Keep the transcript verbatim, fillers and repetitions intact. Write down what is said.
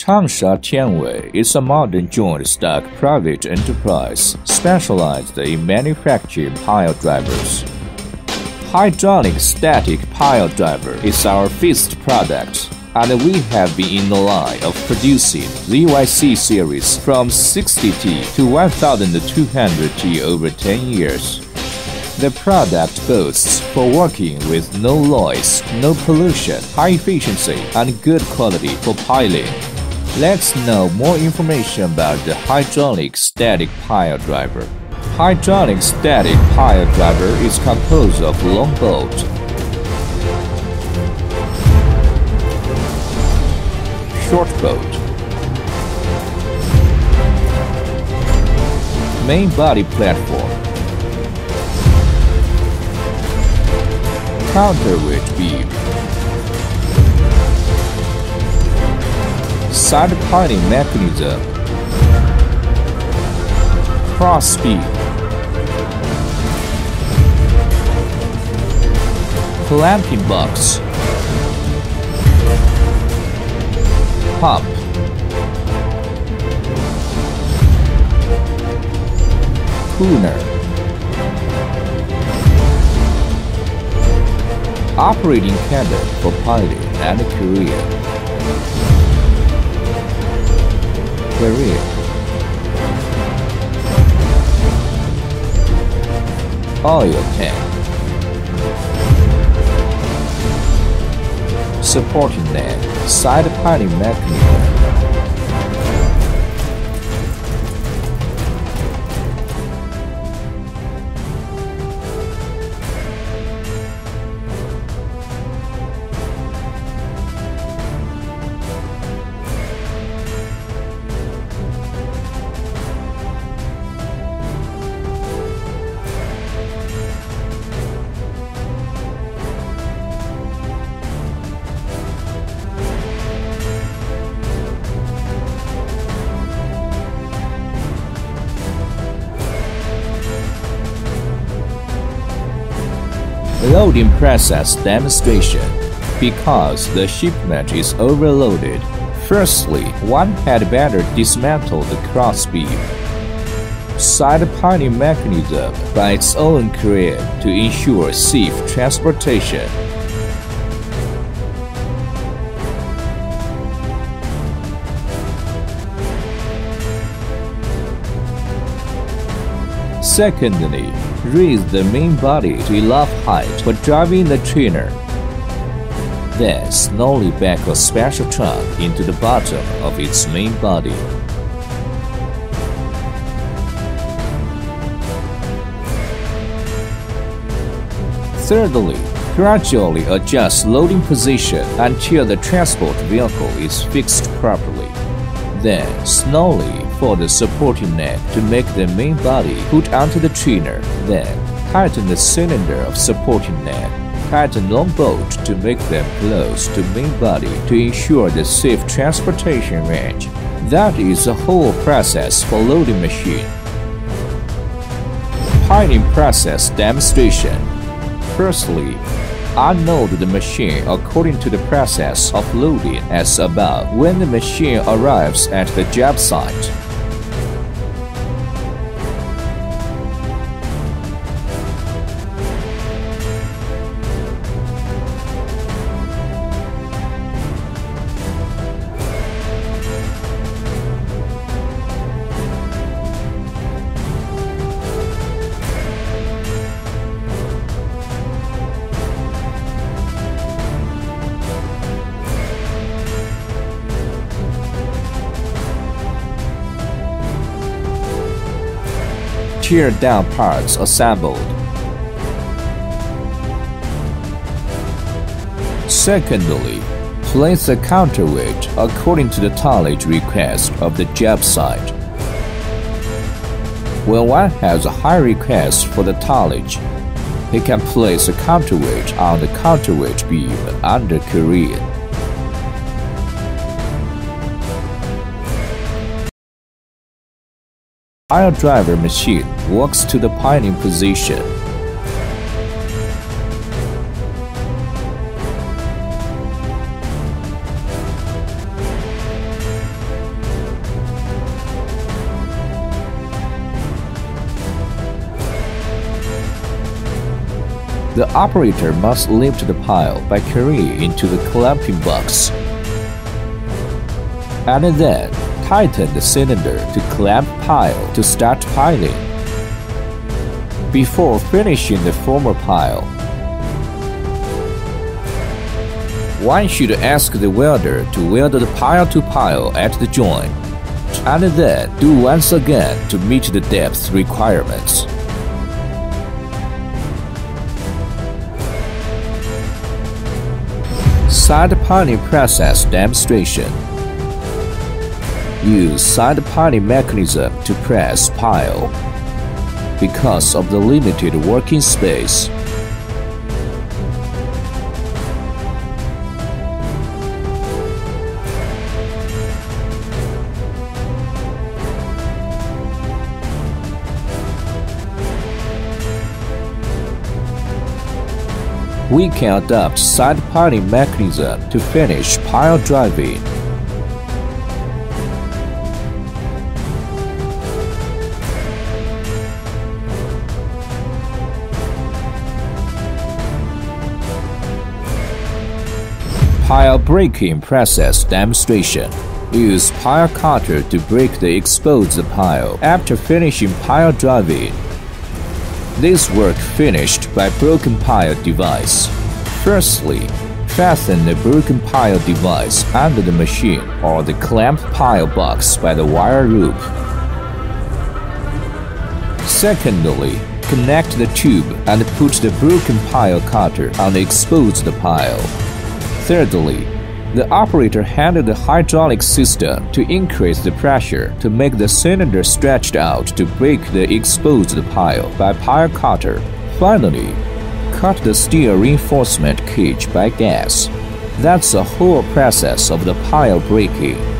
Changsha Tianwei is a modern joint-stock private enterprise specialized in manufacturing pile drivers. Hydraulic static pile driver is our fifth product, and we have been in the line of producing Z Y C series from sixty T to one thousand two hundred T over ten years. The product boasts for working with no noise, no pollution, high efficiency, and good quality for piling. Let's know more information about the hydraulic static pile driver. Hydraulic static pile driver is composed of long bolt, short bolt, main body platform, counterweight beam, side piling mechanism, cross beam, clamping box, pump, cooler, operating cadre for piling and carrier, carrier, oil tank, supporting net, side piling mechanism. Loading process demonstration. Because the shipment is overloaded, firstly, one had better dismantle the cross beam. Side piling mechanism by its own crane to ensure safe transportation. Secondly, raise the main body to enough height for driving the trailer. Then slowly back a special truck into the bottom of its main body. Thirdly, gradually adjust loading position until the transport vehicle is fixed properly. Then slowly fold the supporting net to make the main body put onto the trailer. Then tighten the cylinder of supporting net. Tighten long bolt to make them close to main body to ensure the safe transportation range. That is the whole process for loading machine. Piling process demonstration. Firstly, unload the machine according to the process of loading as above when the machine arrives at the job site. Tear down parts assembled. Secondly, place the counterweight according to the tonnage request of the job site. When one has a high request for the tonnage, he can place a counterweight on the counterweight beam under carrier. Pile driver machine works to the piling position. The operator must lift the pile by carrying into the clamping box, and then tighten the cylinder to clamp pile to start piling. Before finishing the former pile, one should ask the welder to weld the pile to pile at the joint, and then do once again to meet the depth requirements. Side piling process demonstration. Use side piling mechanism to press pile. Because of the limited working space, we can adopt side piling mechanism to finish pile driving. Pile breaking process demonstration. Use pile cutter to break the exposed pile after finishing pile driving. This work finished by broken pile device. Firstly, fasten the broken pile device under the machine or the clamp pile box by the wire loop. Secondly, connect the tube and put the broken pile cutter on the exposed pile. Thirdly, the operator handled the hydraulic system to increase the pressure to make the cylinder stretched out to break the exposed pile by pile cutter. Finally, cut the steel reinforcement cage by gas. That's the whole process of the pile breaking.